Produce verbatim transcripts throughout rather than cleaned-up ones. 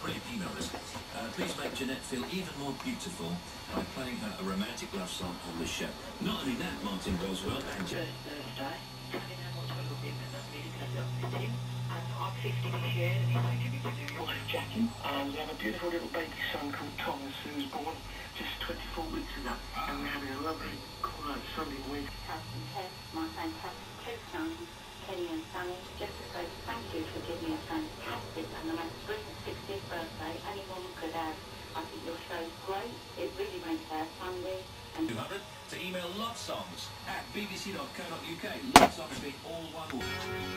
brilliant email this. Uh, please make Jeanette feel even more beautiful by playing her a romantic love song on the show. Not only that, Martin Boswell and Jeanette. Thursday, finding out what's going to be with that music and uplift him. And I'm fifty this year, and he's taking me to New York with Jackie. And we have a beautiful little baby son called Thomas, who was born just twenty-four weeks ago. And we're having a lovely, quiet Sunday week. Cousin Ted, my fantastic two sons, Kenny and Sunny, just to say thank you for giving me a fantastic and the most brilliant sixtieth birthday anyone could have. I think your show's great. It really makes our Sunday. And two hundred to email love songs at b b c dot co dot u k. Love songs being all one word.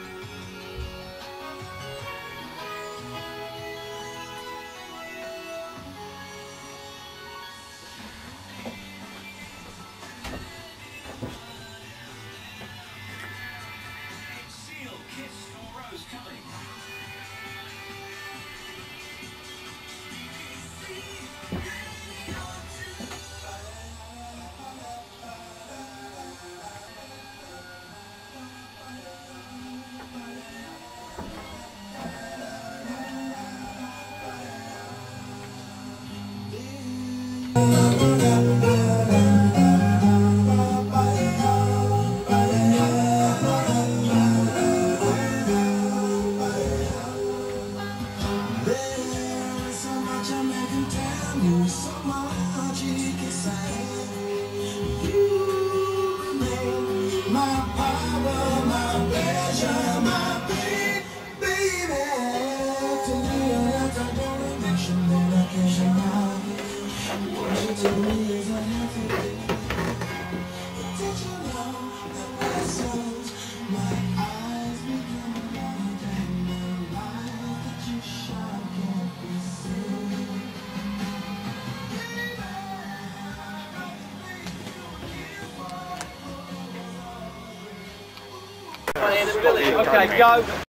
Seal, Kiss for Rose coming. Okay, go.